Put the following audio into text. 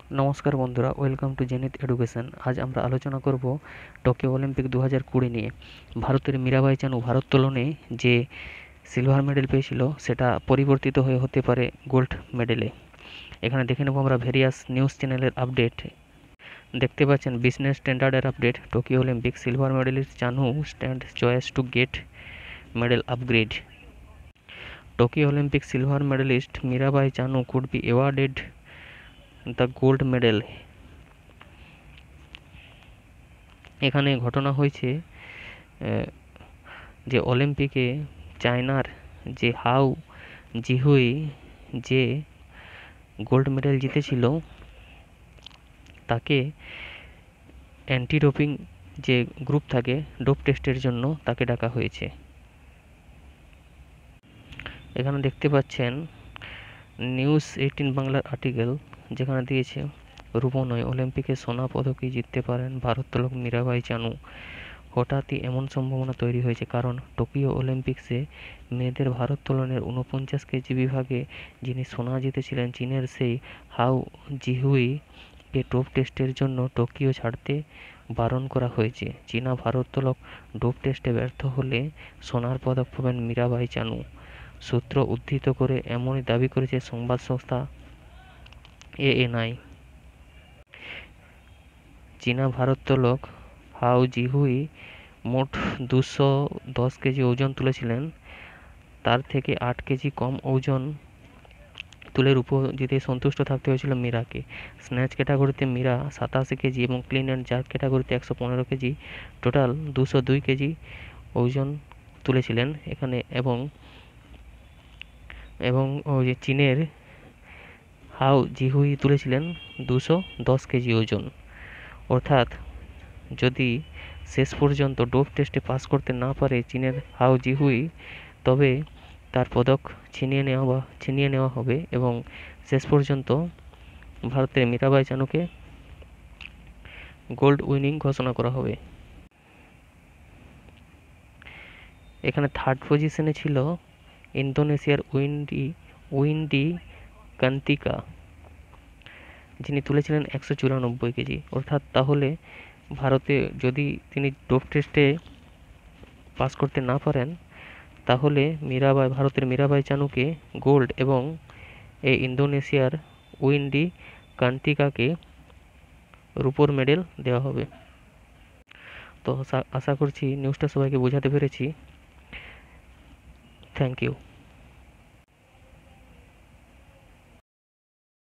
নমস্কার বন্ধুরা, welcome to zenith education. আজ আমরা আলোচনা করব টোকিও অলিম্পিক 2020 নিয়ে। ভারতের মীরাবাই চানু ভারোত্তোলনে যে সিলভার মেডেল পেয়েছিল সেটা পরিবর্তিত হয়ে হতে পারে গোল্ড মেডেলে। এখানে দেখে নেব আমরা ভেরিয়াস নিউজ চ্যানেলের আপডেট। দেখতে পাচ্ছেন বিজনেস স্ট্যান্ডার্ডের update. Tokyo Olympic silver medalist Chanu stand চয়েস to get medal upgrade. Tokyo Olympic silver medalist Mirabai Chanu could be awarded the gold medal. এখানে ঘটনা হয়েছে যে অলিম্পিকে চায়নার যে হাউ জিহুই যে গোল্ড মেডেল জিতেছিল তাকে অ্যান্টি ডোপিং যে গ্রুপ থাকে ডোপ টেস্টের জন্য তাকে ডাকা হয়েছে। এখানে দেখতে পাচ্ছেন নিউজ 18 বাংলার আর্টিকেল, যেখানে দিয়েছে রূপো নয়, অলিম্পিকে সোনা পদকই জিততে পারেন ভারোত্তোলক মীরাবাই চানু। হঠাৎই এমন সম্ভাবনা তৈরি হয়েছে কারণ টোকিও অলিম্পিক্সে মেয়েদের ভারোত্তোলনের 49 কেজি বিভাগে যিনি সোনা জিতেছিলেন চীনের সেই হাউ জিহুইকে ডোপ টেস্টের জন্য টোকিও ছাড়তে বারণ করা হয়েছে। চীনা ভারোত্তোলক ডোপ টেস্টে ব্যর্থ হলে সোনার পদক পাবেন মীরাবাই চানু। সূত্র উদ্ধৃত করে এমনই দাবি করেছে সংবাদ সংস্থা এএনআই। চীনা ভারোত্তোলক হাউ জিহুই মোট 210 কেজি ওজন তুলেছিলেন। তার থেকে 8 কেজি কম ওজন তুলে রূপো জিতে সন্তুষ্ট থাকতে হয়েছিল মীরাকে। স্ন্যাচ ক্যাটাগরিতে মীরা 87 কেজি এবং ক্লিন অ্যান্ড জার্ক ক্যাটাগরিতে 115 কেজি, টোটাল 202 কেজি ওজন তুলেছিলেন এখানে। এবং এবং ওই যে চীনের হাউ জিহুই তুলেছিলেন 210 কেজি ওজন। অর্থাৎ যদি শেষ পর্যন্ত ডোপ টেস্টে পাস করতে না পারে চীনের হাউ জিহুই, তবে তার পদক ছিনিয়ে নেওয়া হবে এবং শেষ পর্যন্ত ভারতের মীরাবাই চানুকে গোল্ড উইনিং ঘোষণা করা হবে। এখানে থার্ড পজিশনে ছিল ইন্দোনেশিয়ার উইন্ডি কান্তিকা, যিনি তুলেছিলেন 194 কেজি। অর্থাৎ তাহলে ভারতে যদি তিনি ডোপ টেস্টে পাস করতে না পারেন তাহলে ভারতের মীরাবাই চানুকে গোল্ড এবং এই ইন্দোনেশিয়ার উইন্ডি কান্তিকাকে রূপোর মেডেল দেওয়া হবে। তো আশা করছি নিউজটা সবাইকে বোঝাতে পেরেছি। Thank you.